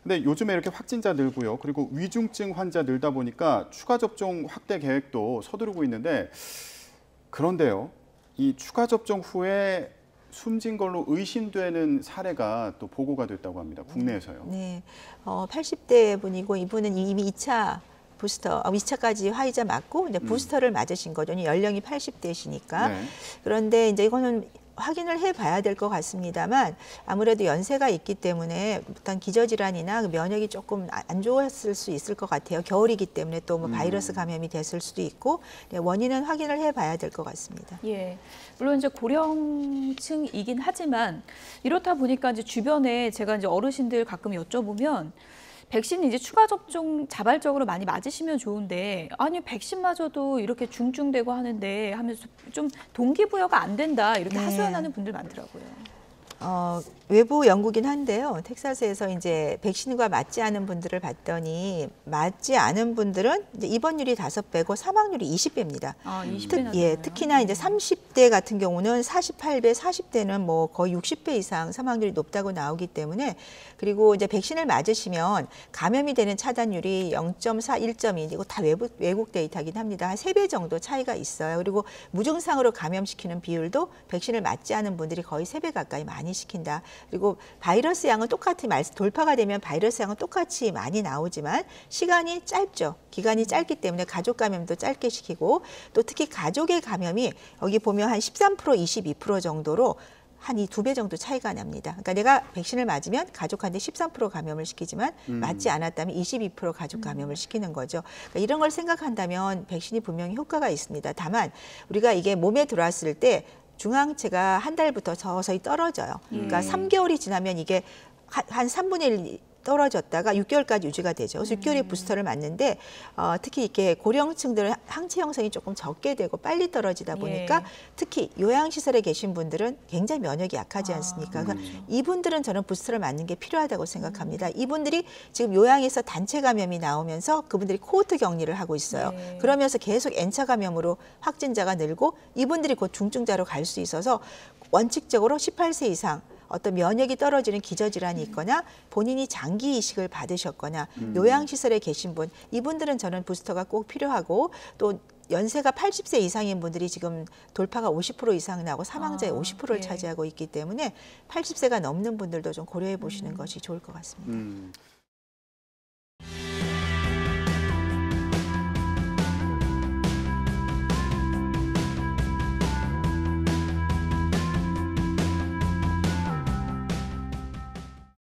근데 요즘에 이렇게 확진자 늘고요. 그리고 위중증 환자 늘다 보니까 추가 접종 확대 계획도 서두르고 있는데 그런데요. 이 추가 접종 후에 숨진 걸로 의심되는 사례가 또 보고가 됐다고 합니다. 국내에서요. 네, 80대 분이고 이분은 이미 2차 부스터, 2차까지 화이자 맞고 이제 부스터를 맞으신 거죠. 연령이 80대시니까. 네. 그런데 이제 이거는 확인을 해봐야 될 것 같습니다만 아무래도 연세가 있기 때문에 일단 기저질환이나 면역이 조금 안 좋았을 수 있을 것 같아요. 겨울이기 때문에 또 뭐 바이러스 감염이 됐을 수도 있고 원인은 확인을 해봐야 될 것 같습니다. 예, 물론 이제 고령층이긴 하지만 이렇다 보니까 이제 주변에 제가 이제 어르신들 가끔 여쭤보면 백신 이제 추가 접종 자발적으로 많이 맞으시면 좋은데 아니 백신 맞아도 이렇게 중증되고 하는데 하면서 좀 동기부여가 안 된다 이렇게 하소연하는 분들 많더라고요. 외부 연구긴 한데요. 텍사스에서 이제 백신과 맞지 않은 분들을 봤더니 맞지 않은 분들은 이제 입원율이 5배고 사망률이 20배입니다. 아, 20배나 특히나 이제 30대 같은 경우는 48배, 40대는 뭐 거의 60배 이상 사망률이 높다고 나오기 때문에 그리고 이제 백신을 맞으시면 감염이 되는 차단율이 0.4, 1.2 이거 다 외국 데이터긴 합니다. 한 3배 정도 차이가 있어요. 그리고 무증상으로 감염시키는 비율도 백신을 맞지 않은 분들이 거의 3배 가까이 많이 시킨다. 그리고 바이러스 양은 똑같이 돌파가 되면 바이러스 양은 똑같이 많이 나오지만 시간이 짧죠. 기간이 짧기 때문에 가족 감염도 짧게 시키고 또 특히 가족의 감염이 여기 보면 한 13%, 22% 정도로 한 이 2배 정도 차이가 납니다. 그러니까 내가 백신을 맞으면 가족한테 13% 감염을 시키지만 맞지 않았다면 22% 가족 감염을 시키는 거죠. 그러니까 이런 걸 생각한다면 백신이 분명히 효과가 있습니다. 다만 우리가 이게 몸에 들어왔을 때 중항체가 한 달부터 서서히 떨어져요. 그러니까 3개월이 지나면 이게 한 3분의 1 떨어졌다가 6개월까지 유지가 되죠. 그래서 6개월에 부스터를 맞는데 특히 이렇게 고령층들은 항체 형성이 조금 적게 되고 빨리 떨어지다 보니까 특히 요양시설에 계신 분들은 굉장히 면역이 약하지 않습니까? 그래서 이분들은 저는 부스터를 맞는 게 필요하다고 생각합니다. 이분들이 지금 요양에서 단체 감염이 나오면서 그분들이 코호트 격리를 하고 있어요. 그러면서 계속 N차 감염으로 확진자가 늘고 이분들이 곧 중증자로 갈 수 있어서 원칙적으로 18세 이상 어떤 면역이 떨어지는 기저질환이 있거나 본인이 장기 이식을 받으셨거나 요양시설에 계신 분, 이분들은 저는 부스터가 꼭 필요하고 또 연세가 80세 이상인 분들이 지금 돌파가 50% 이상 나고 사망자의 50%를 차지하고 있기 때문에 80세가 넘는 분들도 좀 고려해 보시는 것이 좋을 것 같습니다.